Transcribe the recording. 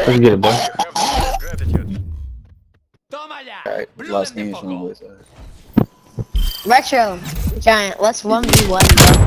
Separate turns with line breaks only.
Let's get it, bro.
Alright, last game is on the way side.
Retro, Giant, let's 1v1, bro.